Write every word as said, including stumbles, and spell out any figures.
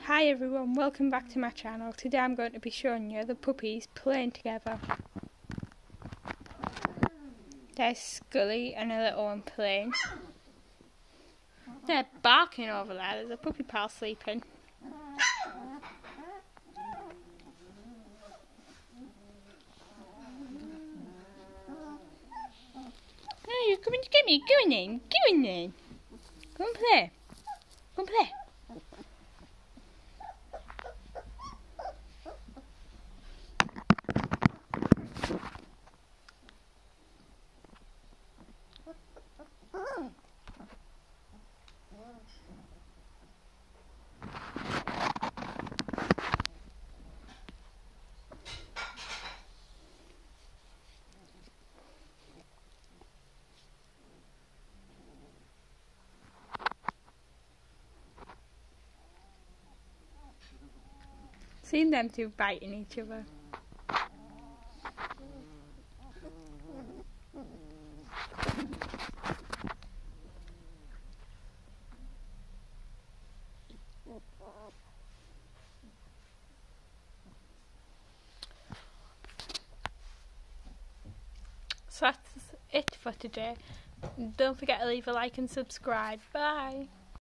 Hi everyone, welcome back to my channel. Today I'm going to be showing you the puppies playing together. There's Scully and a little one playing. They're barking over there, there's a puppy pal sleeping. Oh, you're coming to get me, go on then, go on then. Go and play, go and play. Seen them two biting each other. So that's it for today. Don't forget to leave a like and subscribe. Bye.